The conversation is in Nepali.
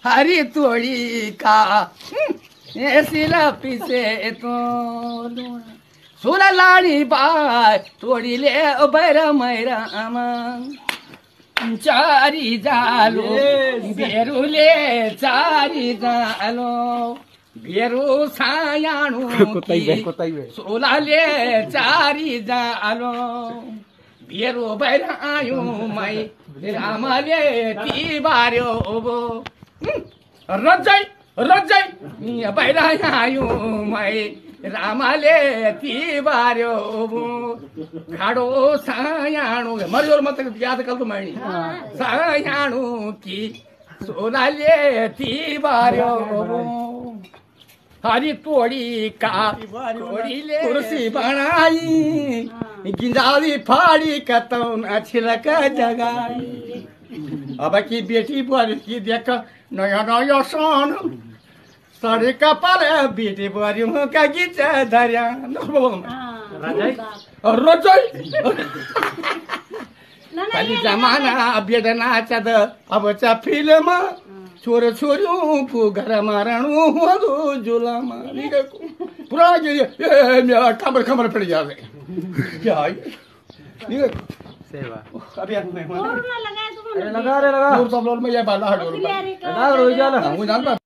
हरी तोड़ी का सिला पीछे तो सुना लाड़ी बाय तोड़ी ले बैर मैरा चारी जालो बेरुले चारी जालो बेरु सायाणु सोलाले चारी जालो बेरु बैर आयो मै रामले ती बार्यो रजै रजै बैर आयो मै रामले ती बार्यो खाडो सायाणु मरियो मत याद कर तो मैनी सायाणु की सोलाले ती बार्यो हरी तोड़ी का तोड़ीले कुर्सी बनाई गिंजाली फाड़ी कतौन छिलक जगाई अब की बेटी बुआरी की देख नया नया सोन सारे कपाल बेटी बुआरी का गीत धरिया रजै खाली जमाना बेडना चद अब चा फिल्म छोर छोरियों को घर मारणू हो जुलामा पूरा मेरा कमर कमर पड़ जावे क्या है सेवा अभी लगा रे लगा सब लोग में ये बाला हटो लगा रोज जाला हम जानता